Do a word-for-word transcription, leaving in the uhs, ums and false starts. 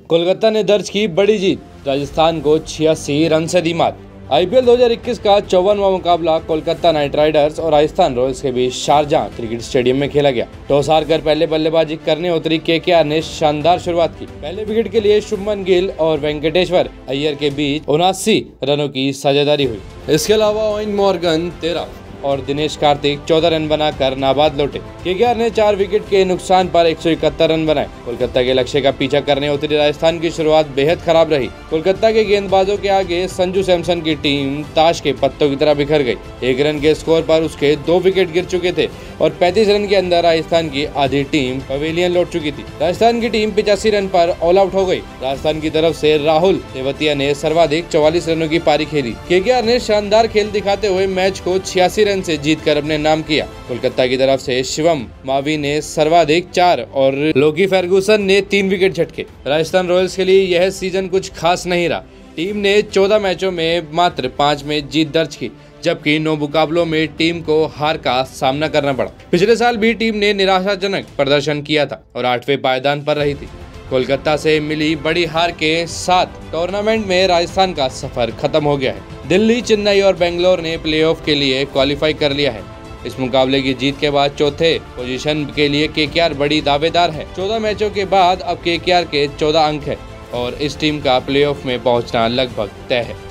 कोलकाता ने दर्ज की बड़ी जीत, राजस्थान को छियासी रन से दी मात। आईपीएल दो हज़ार इक्कीस का चौवनवां मुकाबला कोलकाता नाइट राइडर्स और राजस्थान रॉयल्स के बीच शारजाह क्रिकेट स्टेडियम में खेला गया। टॉस हारकर पहले बल्लेबाजी करने उतरी केकेआर ने शानदार शुरुआत की। पहले विकेट के लिए शुभमन गिल और वेंकटेश्वर अय्यर के बीच उनासी रनों की साझेदारी हुई। इसके अलावा ओवेन मॉर्गन तेरह और दिनेश कार्तिक चौदह रन बनाकर नाबाद लौटे। केकेआर ने चार विकेट के नुकसान पर एक सौ इकहत्तर रन बनाए। कोलकाता के लक्ष्य का पीछा करने उतरी राजस्थान की शुरुआत बेहद खराब रही। कोलकाता के गेंदबाजों के आगे संजू सैमसन की टीम ताश के पत्तों की तरह बिखर गई। एक रन के स्कोर पर उसके दो विकेट गिर चुके थे और पैंतीस रन के अंदर राजस्थान की आधी टीम पवेलियन लौट चुकी थी। राजस्थान की टीम पिचासी रन पर ऑल आउट हो गई। राजस्थान की तरफ से राहुल तेवतिया ने सर्वाधिक चौवालीस रनों की पारी खेली। केकेआर ने शानदार खेल दिखाते हुए मैच को छियासी रन से जीतकर अपने नाम किया। कोलकाता की तरफ से शिवम मावी ने सर्वाधिक चार और लोकी फर्गुसन ने तीन विकेट झटके। राजस्थान रॉयल्स के लिए यह सीजन कुछ खास नहीं रहा। टीम ने चौदह मैचों में मात्र पाँच में जीत दर्ज की, जबकि नौ मुकाबलों में टीम को हार का सामना करना पड़ा। पिछले साल भी टीम ने निराशाजनक प्रदर्शन किया था और आठवें पायदान पर रही थी। कोलकाता से मिली बड़ी हार के साथ टूर्नामेंट में राजस्थान का सफर खत्म हो गया है। दिल्ली, चेन्नई और बेंगलोर ने प्लेऑफ के लिए क्वालिफाई कर लिया है। इस मुकाबले की जीत के बाद चौथे पोजीशन के लिए केकेआर बड़ी दावेदार है। चौदह मैचों के बाद अब केकेआर के चौदह अंक है और इस टीम का प्लेऑफ में पहुंचना लगभग तय है।